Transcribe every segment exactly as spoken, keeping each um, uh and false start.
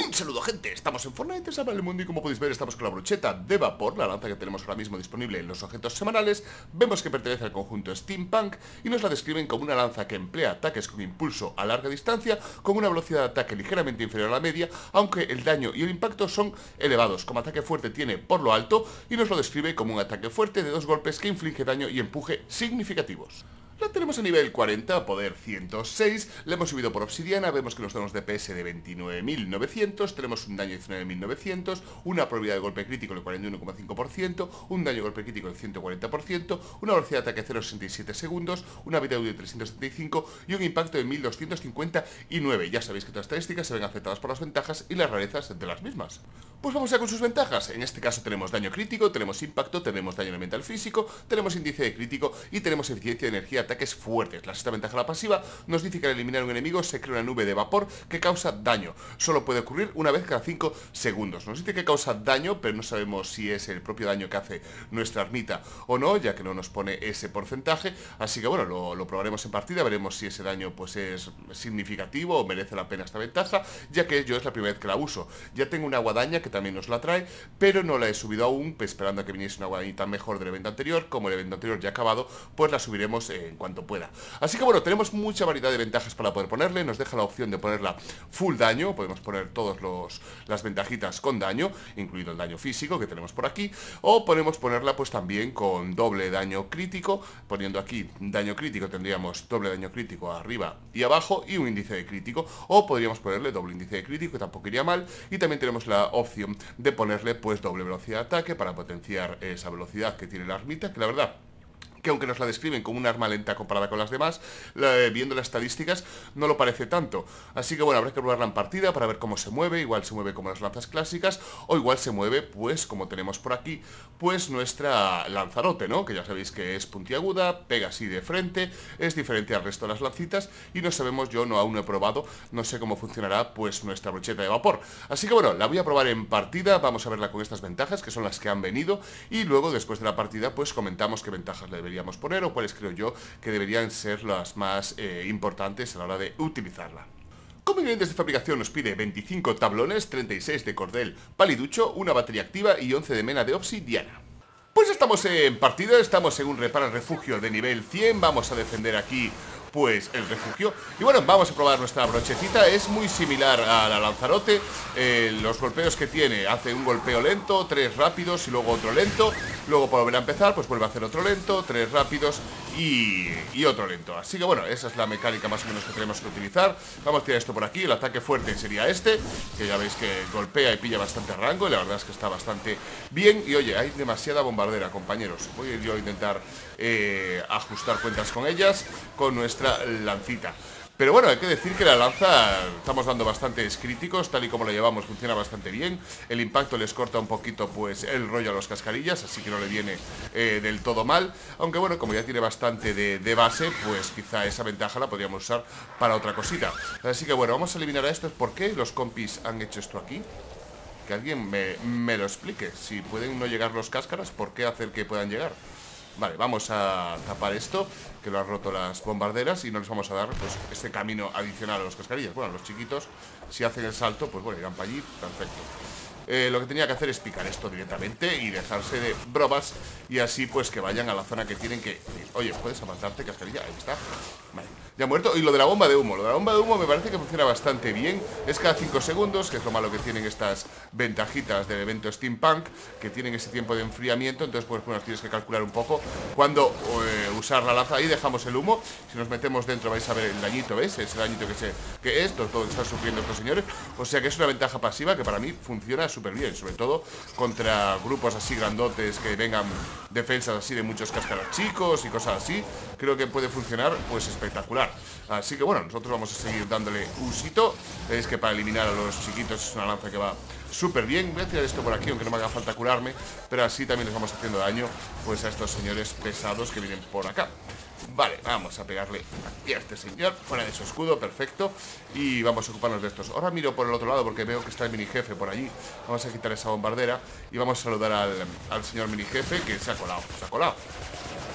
Un saludo, gente, estamos en Fortnite, Salva el Mundo, y como podéis ver estamos con la brocheta de vapor, la lanza que tenemos ahora mismo disponible en los objetos semanales. Vemos que pertenece al conjunto Steampunk y nos la describen como una lanza que emplea ataques con impulso a larga distancia, con una velocidad de ataque ligeramente inferior a la media, aunque el daño y el impacto son elevados. Como ataque fuerte tiene por lo alto y nos lo describe como un ataque fuerte de dos golpes que inflige daño y empuje significativos. La tenemos a nivel cuarenta, poder ciento seis, le hemos subido por obsidiana, vemos que nos damos D P S de veintinueve mil novecientos, tenemos un daño de diecinueve mil novecientos, una probabilidad de golpe crítico del cuarenta y uno coma cinco por ciento, un daño de golpe crítico del ciento cuarenta por ciento, una velocidad de ataque de cero coma sesenta y siete segundos, una vida de trescientos setenta y cinco y un impacto de mil doscientos cincuenta y nueve. Ya sabéis que todas las estadísticas se ven afectadas por las ventajas y las rarezas de las mismas. Pues vamos a con sus ventajas. En este caso tenemos daño crítico, tenemos impacto, tenemos daño elemental físico, tenemos índice de crítico y tenemos eficiencia de energía de ataques fuertes. La sexta ventaja, la pasiva, nos dice que al eliminar un enemigo se crea una nube de vapor que causa daño. Solo puede ocurrir una vez cada cinco segundos. Nos dice que causa daño, pero no sabemos si es el propio daño que hace nuestra ermita o no, ya que no nos pone ese porcentaje. Así que bueno, lo, lo probaremos en partida, veremos si ese daño pues es significativo o merece la pena esta ventaja, ya que yo es la primera vez que la uso. Ya tengo una guadaña que también nos la trae, pero no la he subido aún, pues esperando a que viniese una guadañita mejor del evento anterior. Como el evento anterior ya ha acabado, pues la subiremos eh, en cuanto pueda. Así que bueno, tenemos mucha variedad de ventajas para poder ponerle. Nos deja la opción de ponerla full daño. Podemos poner todas las ventajitas con daño, incluido el daño físico que tenemos por aquí. O podemos ponerla pues también con doble daño crítico. Poniendo aquí daño crítico tendríamos doble daño crítico arriba y abajo y un índice de crítico. O podríamos ponerle doble índice de crítico, que tampoco iría mal. Y también tenemos la opción de ponerle pues doble velocidad de ataque para potenciar esa velocidad que tiene la ermita, que la verdad que aunque nos la describen como un arma lenta comparada con las demás, la, viendo las estadísticas no lo parece tanto. Así que bueno, habrá que probarla en partida para ver cómo se mueve. Igual se mueve como las lanzas clásicas, o igual se mueve pues como tenemos por aquí, pues nuestra Lanzarote, ¿no? Que ya sabéis que es puntiaguda, pega así de frente, es diferente al resto de las lancitas y no sabemos, yo no aún no he probado, no sé cómo funcionará pues nuestra brocheta de vapor. Así que bueno, la voy a probar en partida, vamos a verla con estas ventajas que son las que han venido y luego después de la partida pues comentamos qué ventajas le deberíamos poner o cuáles creo yo que deberían ser las más eh, importantes a la hora de utilizarla. Como ingredientes de fabricación nos pide veinticinco tablones, treinta y seis de cordel paliducho, una batería activa y once de mena de obsidiana. Pues estamos en partida, estamos en un repara refugio de nivel cien, vamos a defender aquí pues el refugio. Y bueno, vamos a probar nuestra brochecita. Es muy similar a la Lanzarote. eh, Los golpeos que tiene, hace un golpeo lento, tres rápidos y luego otro lento. Luego para volver a empezar, pues vuelve a hacer otro lento, tres rápidos y, y otro lento. Así que bueno, esa es la mecánica más o menos que tenemos que utilizar. Vamos a tirar esto por aquí, el ataque fuerte sería este, que ya veis que golpea y pilla bastante rango. Y la verdad es que está bastante bien. Y oye, hay demasiada bombardera, compañeros. Voy a ir yo a intentar eh, ajustar cuentas con ellas, con nuestra lancita. Pero bueno, hay que decir que la lanza estamos dando bastantes críticos, tal y como la llevamos funciona bastante bien. El impacto les corta un poquito pues el rollo a los cascarillas, así que no le viene eh, del todo mal. Aunque bueno, como ya tiene bastante de, de base, pues quizá esa ventaja la podríamos usar para otra cosita. Así que bueno, vamos a eliminar a estos. ¿Por qué los compis han hecho esto aquí? Que alguien me, me lo explique. Si pueden no llegar los cáscaras, ¿por qué hacer que puedan llegar? Vale, vamos a tapar esto, que lo han roto las bombarderas, y no les vamos a dar pues este camino adicional a los cascarillas. Bueno, los chiquitos, si hacen el salto, pues bueno, irán para allí, perfecto. Eh, lo que tenía que hacer es picar esto directamente y dejarse de bromas, y así pues que vayan a la zona que tienen que ir. Oye, ¿puedes avanzarte, cascarilla? Ahí está. Vale, ya ha muerto. Y lo de la bomba de humo, lo de la bomba de humo me parece que funciona bastante bien. Es cada cinco segundos, que es lo malo que tienen estas ventajitas del evento Steampunk, que tienen ese tiempo de enfriamiento. Entonces pues bueno, tienes que calcular un poco cuándo eh, usar la lanza. Ahí dejamos el humo. Si nos metemos dentro vais a ver el dañito, ¿ves? Ese dañito que, se, que es todo lo que están sufriendo estos señores. O sea que es una ventaja pasiva que para mí funciona súper bien, sobre todo contra grupos así grandotes, que vengan defensas así de muchos cáscaras chicos y cosas así. Creo que puede funcionar pues espectacular. Así que bueno, nosotros vamos a seguir dándole usito. Veis que para eliminar a los chiquitos es una lanza que va súper bien. Voy a tirar esto por aquí, aunque no me haga falta curarme, pero así también les vamos haciendo daño pues a estos señores pesados que vienen por acá. Vale, vamos a pegarle aquí a este señor, fuera de su escudo, perfecto. Y vamos a ocuparnos de estos. Ahora miro por el otro lado porque veo que está el mini jefe por allí. Vamos a quitar esa bombardera y vamos a saludar al, al señor mini jefe, que se ha colado, se ha colado.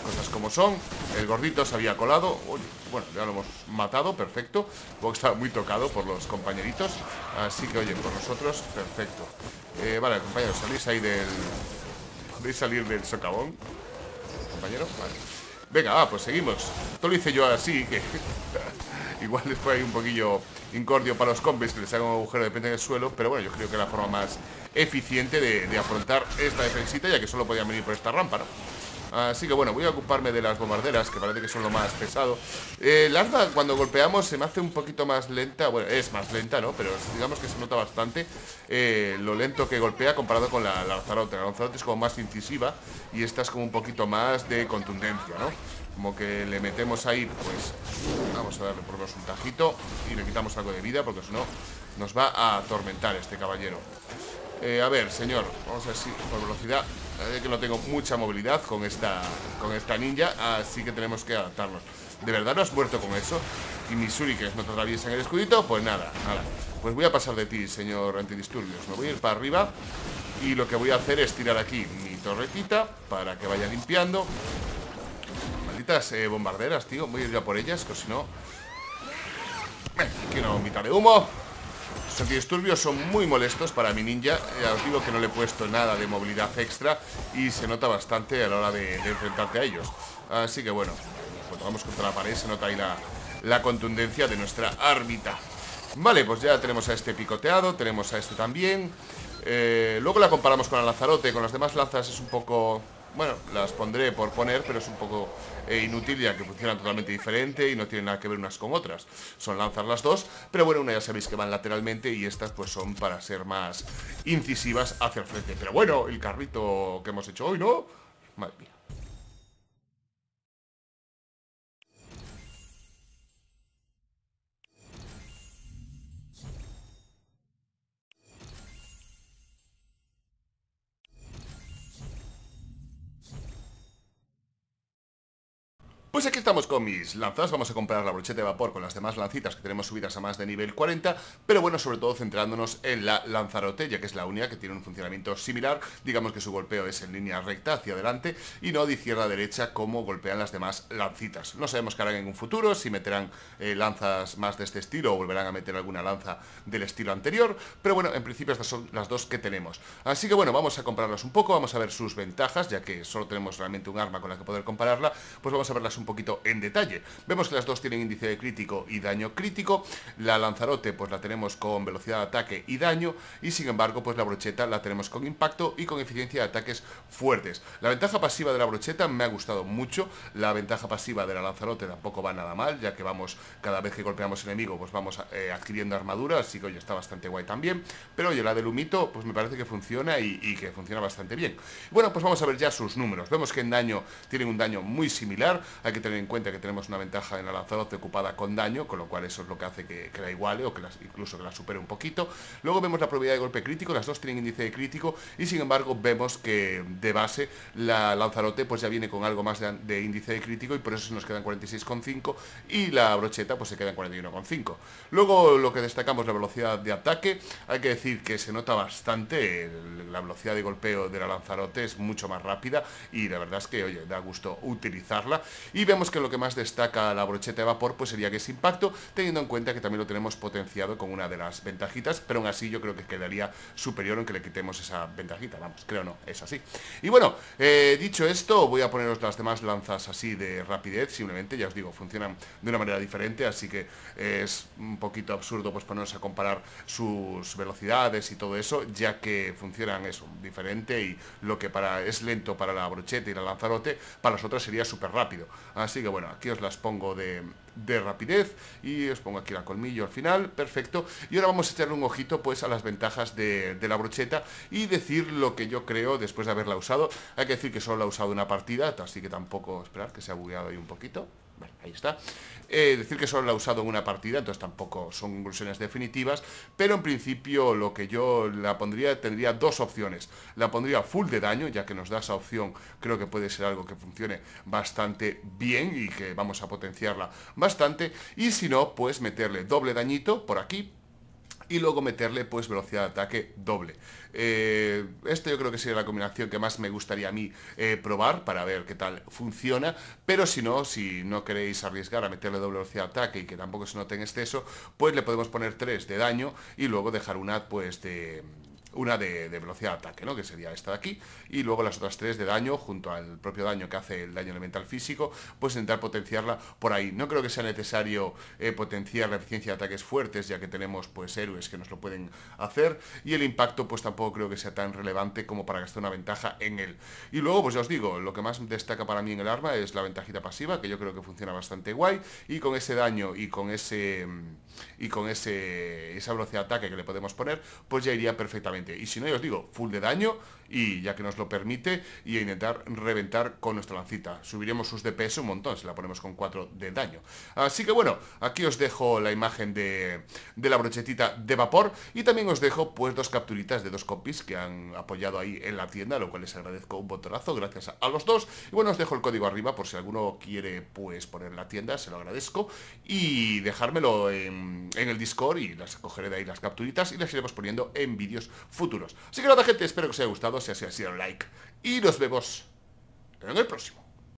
cosas como son. El gordito se había colado. Uy, bueno, ya lo hemos matado, perfecto. Porque estaba muy tocado por los compañeritos. Así que, oye, por nosotros, perfecto. eh, Vale, compañeros, salís ahí del... ¿Podéis salir del socavón, compañero? Vale. Venga, va, pues seguimos. Esto lo hice yo así, que... igual después hay un poquillo incordio para los combis, que les haga un agujero de repente en el suelo. Pero bueno, yo creo que es la forma más eficiente de, de afrontar esta defensita, ya que solo podían venir por esta rampa, ¿no? Así que bueno, voy a ocuparme de las bombarderas, que parece que son lo más pesado. eh, La arma cuando golpeamos se me hace un poquito más lenta. Bueno, es más lenta, ¿no? Pero digamos que se nota bastante eh, lo lento que golpea comparado con la, la Lanzarote. La Lanzarote es como más incisiva y esta es como un poquito más de contundencia, ¿no? Como que le metemos ahí, pues vamos a darle por lo menos un tajito y le quitamos algo de vida, porque si no nos va a atormentar este caballero. eh, A ver, señor, vamos a ver si por velocidad, eh, que no tengo mucha movilidad con esta, con esta ninja, así que tenemos que adaptarnos. ¿De verdad no has muerto con eso? Y Missouri, que no te atraviesa en el escudito, pues nada, nada. Pues voy a pasar de ti, señor antidisturbios. Me voy a ir para arriba y lo que voy a hacer es tirar aquí mi torretita para que vaya limpiando. Malditas eh, bombarderas, tío. Voy a ir ya por ellas, que si no... Eh, aquí una bombita de humo. Los antidisturbios son muy molestos para mi ninja. Ya os digo que no le he puesto nada de movilidad extra y se nota bastante a la hora de, de enfrentarte a ellos. Así que bueno, cuando vamos contra la pared se nota ahí la, la contundencia de nuestra árbita. Vale, pues ya tenemos a este picoteado, tenemos a este también. eh, Luego la comparamos con la Lanzarote. Con las demás lanzas es un poco... Bueno, las pondré por poner, pero es un poco eh, inútil, ya que funcionan totalmente diferente y no tienen nada que ver unas con otras. Son lanzas las dos, pero bueno, una ya sabéis que van lateralmente y estas pues son para ser más incisivas hacia el frente. Pero bueno, el carrito que hemos hecho hoy, ¿no? Madre mía. Pues aquí estamos con mis lanzas. Vamos a comparar la brocheta de vapor con las demás lancitas que tenemos subidas a más de nivel cuarenta, pero bueno, sobre todo centrándonos en la Lanzarote, ya que es la única que tiene un funcionamiento similar. Digamos que su golpeo es en línea recta hacia adelante y no de izquierda a derecha como golpean las demás lancitas. No sabemos qué harán en un futuro, si meterán eh, lanzas más de este estilo o volverán a meter alguna lanza del estilo anterior, pero bueno, en principio estas son las dos que tenemos. Así que bueno, vamos a compararlas un poco, vamos a ver sus ventajas, ya que solo tenemos realmente un arma con la que poder compararla. Pues vamos a verlas un poquito en detalle. Vemos que las dos tienen índice de crítico y daño crítico. La Lanzarote pues la tenemos con velocidad de ataque y daño, y sin embargo pues la brocheta la tenemos con impacto y con eficiencia de ataques fuertes. La ventaja pasiva de la brocheta me ha gustado mucho. La ventaja pasiva de la Lanzarote tampoco va nada mal, ya que vamos, cada vez que golpeamos enemigo pues vamos eh, adquiriendo armadura, así que oye, está bastante guay también. Pero oye, la del humito pues me parece que funciona y, y que funciona bastante bien. Bueno, pues vamos a ver ya sus números. Vemos que en daño tienen un daño muy similar. Hay que tener en cuenta que tenemos una ventaja en la Lanzarote ocupada con daño, con lo cual eso es lo que hace que, que la iguale o que las, incluso que la supere un poquito. Luego vemos la probabilidad de golpe crítico, las dos tienen índice de crítico y sin embargo vemos que de base la Lanzarote pues ya viene con algo más de, de índice de crítico y por eso se nos quedan cuarenta y seis coma cinco y la brocheta pues se queda en cuarenta y uno coma cinco. Luego lo que destacamos, la velocidad de ataque. Hay que decir que se nota bastante, el, la velocidad de golpeo de la Lanzarote es mucho más rápida y la verdad es que oye, da gusto utilizarla. Y vemos que lo que más destaca la brocheta de vapor pues sería que es impacto, teniendo en cuenta que también lo tenemos potenciado con una de las ventajitas, pero aún así yo creo que quedaría superior aunque le quitemos esa ventajita, vamos, creo no, es así. Y bueno, eh, dicho esto, voy a poneros las demás lanzas así de rapidez, simplemente, ya os digo, funcionan de una manera diferente, así que eh, es un poquito absurdo pues ponernos a comparar sus velocidades y todo eso, ya que funcionan eso, diferente, y lo que para es lento para la brocheta y la Lanzarote, para las otras sería súper rápido. Así que bueno, aquí os las pongo de, de rapidez y os pongo aquí la colmillo al final, perfecto. Y ahora vamos a echarle un ojito pues a las ventajas de, de la brocheta y decir lo que yo creo después de haberla usado. Hay que decir que solo la he usado una partida, así que tampoco, esperad que se ha bugueado ahí un poquito. Bueno, ahí está. Eh, decir que solo la he usado en una partida, entonces tampoco son conclusiones definitivas, pero en principio lo que yo la pondría, tendría dos opciones. La pondría full de daño, ya que nos da esa opción, creo que puede ser algo que funcione bastante bien y que vamos a potenciarla bastante, y si no, pues meterle doble dañito por aquí y luego meterle pues velocidad de ataque doble. Eh, esto yo creo que sería la combinación que más me gustaría a mí eh, probar para ver qué tal funciona, pero si no, si no queréis arriesgar a meterle doble velocidad de ataque y que tampoco se note en exceso, pues le podemos poner tres de daño y luego dejar una pues de... una de, de velocidad de ataque, ¿no? Que sería esta de aquí, y luego las otras tres de daño, junto al propio daño que hace el daño elemental físico, pues intentar potenciarla por ahí. No creo que sea necesario eh, potenciar la eficiencia de ataques fuertes, ya que tenemos pues héroes que nos lo pueden hacer, y el impacto pues tampoco creo que sea tan relevante como para gastar una ventaja en él. Y luego pues ya os digo, lo que más destaca para mí en el arma es la ventajita pasiva, que yo creo que funciona bastante guay, y con ese daño y con ese y con ese esa velocidad de ataque que le podemos poner, pues ya iría perfectamente. Y si no, ya os digo, full de daño, y ya que nos lo permite, y a intentar reventar con nuestra lancita. Subiremos sus D P S un montón si la ponemos con cuatro de daño. Así que bueno, aquí os dejo la imagen de, de la brochetita de vapor, y también os dejo pues dos capturitas de dos compis que han apoyado ahí en la tienda, lo cual les agradezco un botonazo, gracias a, a los dos. Y bueno, os dejo el código arriba por si alguno quiere pues poner en la tienda, se lo agradezco, y dejármelo en, en el Discord, y las cogeré de ahí las capturitas y las iremos poniendo en vídeos futuros. Así que nada, gente, espero que os haya gustado. Si así ha sido, like, y nos vemos en el próximo.